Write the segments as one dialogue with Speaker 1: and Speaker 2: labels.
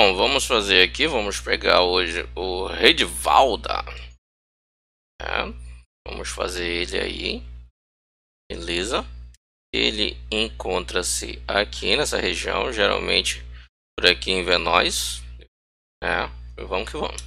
Speaker 1: Então, vamos fazer aqui, vamos pegar hoje o Rei de Valda. Vamos fazer ele aí, beleza? Ele encontra-se aqui nessa região, geralmente por aqui em Venóis. Vamos que vamos.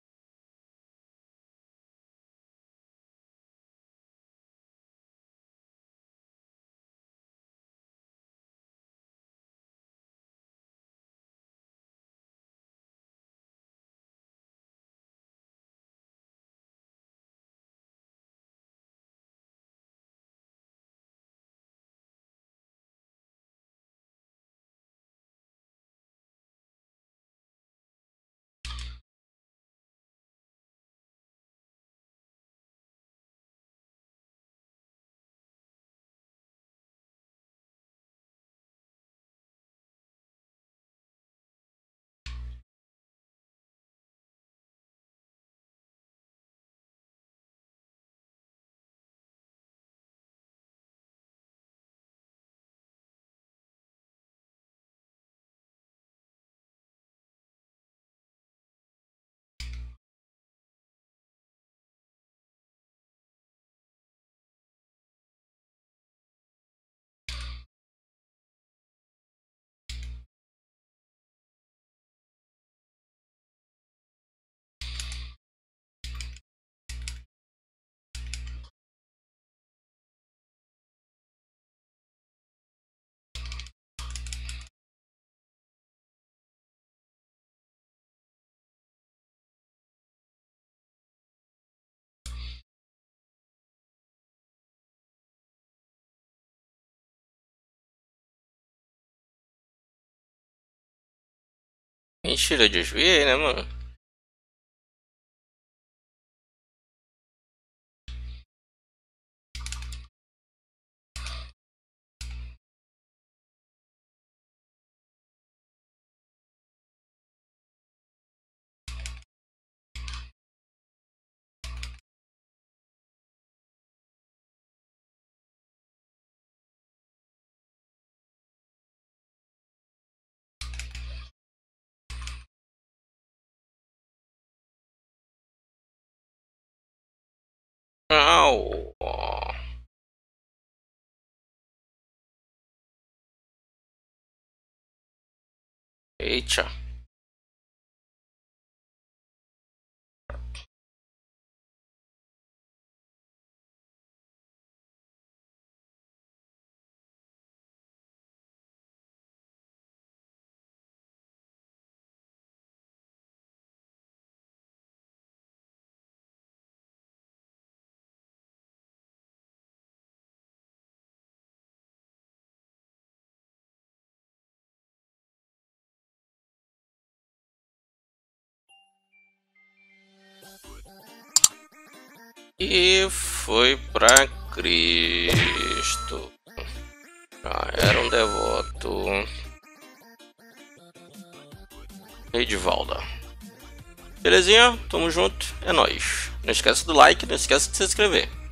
Speaker 1: Mentira, eu desviei, né, mano? Au. Eita. E foi pra Cristo. Já era um devoto. Rei de Valda. Belezinha? Tamo junto. É nóis. Não esquece do like, não esquece de se inscrever.